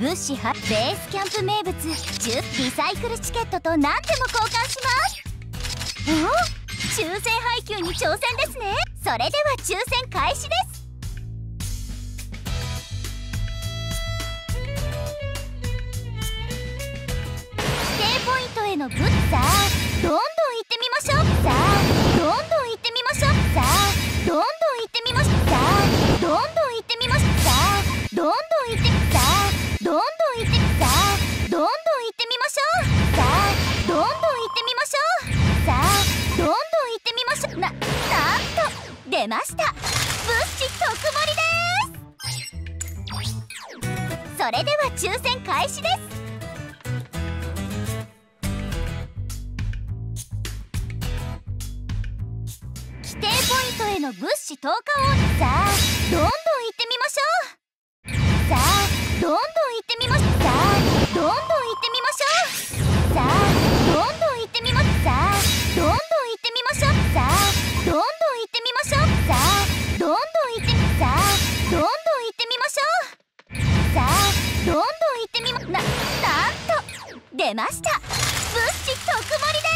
物資はベースキャンプ名物10リサイクルチケットと何でも交換します。お、抽選配給に挑戦ですね。それでは抽選開始です。指定ポイントへの物さあどんどん行ってみましょう。さあどんどん行ってみましょう。さあどんどん行ってみましょう。さあどんどん行ってみましょう。さあどんどん行ってさあどんどん行ってさあどんどん行ってみましょう。さあどんどん行ってみましょう。さあどんどん行ってみましょう。なんと出ました、物資特盛りです。それでは抽選開始です。指定ポイントへの物資投下をさあどんどん行ってみましょう。さあどんどん行ってみましょう。さあどんどん行ってみましょう。さあどんどん行ってみましょう。さあどんどん行ってみましょう。さあどんどん行ってみましょう。さあどんどん行ってさあどんどん行ってみましょう。さあどんどん行ってみなんと出ました、物資特盛りです。